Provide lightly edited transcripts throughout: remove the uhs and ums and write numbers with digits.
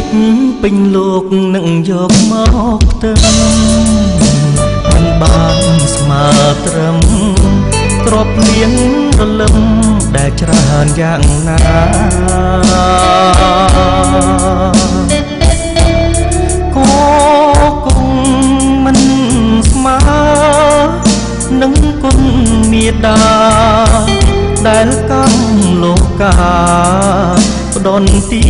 ពេញលោកនឹងយកមកទៅមិនបានស្មើត្រឹមក្របលៀងរលឹមដែលច្រើនយ៉ាងណាក៏គង់មិនស្មើនឹងគុណមេដាដែលកម្មលោកកាផ្ដន់ទី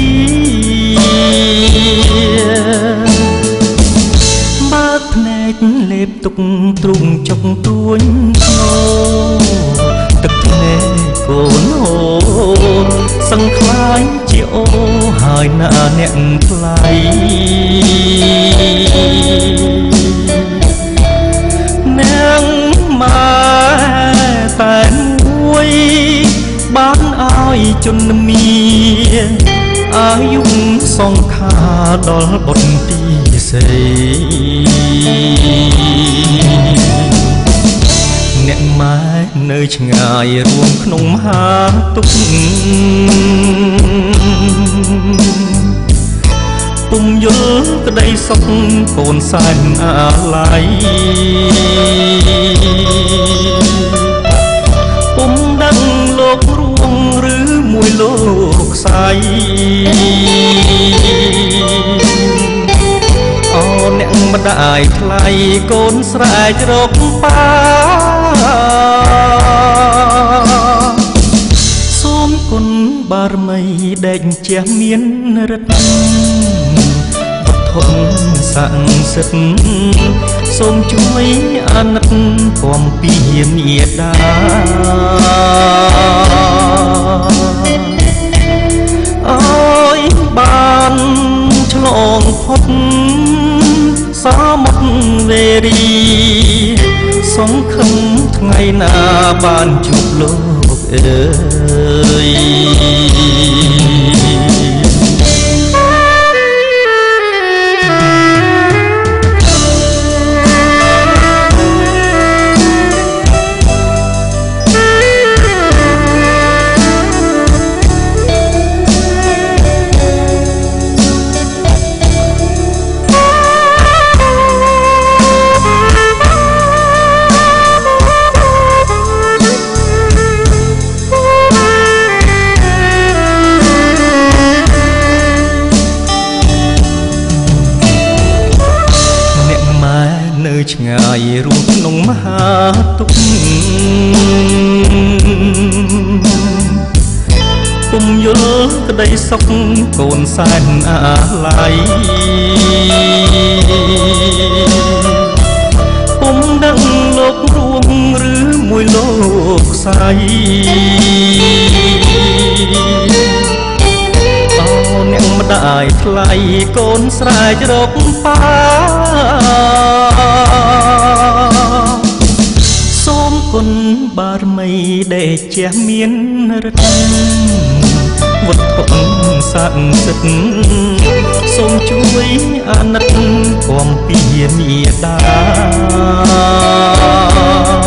បើកភ្នែកលេបទុកទ្រូងចុកទួញធ្នោទឹកភ្នែកកូនហូរសឹងខ្លាយជាអូហើយណាអ្នកថ្លៃនាងម៉ែតែមួយបានឲ្យជន់មានអាយុសងខាដល់បុត្រទីសេអ្នកម៉ែនៅឆ្ងាយរួមក្នុងមហាទុក្ខពុំយល់ក្តីសុខកូនសែនអាឡ័យពុំដឹងលោករួងឬមួយលោកខ្សៃអូអ្នកម្ដាយថ្លៃកូនស្រែករកប៉ាសូមគុណបារមីដេកជះមានរិទ្ធធំស័ក្តិសិទ្ធសូមជួយអាណិតពំពីមេដាអើយបានឆ្លងផុតសមុទ្រវេរីសង្ឃឹមថ្ងៃណាបានជួបលោកអើយឆ្ងាយរួមក្នុងមហាទុក្ខពុំយល់ក្តីសុខកូនសែនអាឡ័យពុំដឹងលោករួងឬមួយលោកខ្សៃអ្នកម្ដាយថ្លៃកូនស្រែករកប៉ាសូមគុណបារមីដេកជះមានរិទ្ធវត្ថុស័ក្តិសិទ្ធសូមជួយអាណិតពំពីមេដា